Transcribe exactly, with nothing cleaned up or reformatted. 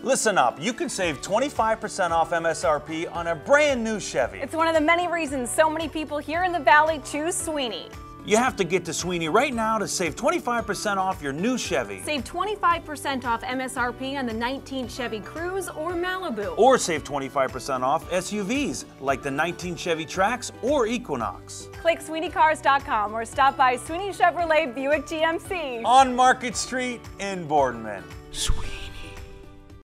Listen up, you can save twenty-five percent off M S R P on a brand new Chevy. It's one of the many reasons so many people here in the Valley choose Sweeney. You have to get to Sweeney right now to save twenty-five percent off your new Chevy. Save twenty-five percent off M S R P on the nineteen Chevy Cruze or Malibu. Or save twenty-five percent off S U Vs like the nineteen Chevy Trax or Equinox. Click Sweeney Cars dot com or stop by Sweeney Chevrolet Buick G M C on Market Street in Boardman.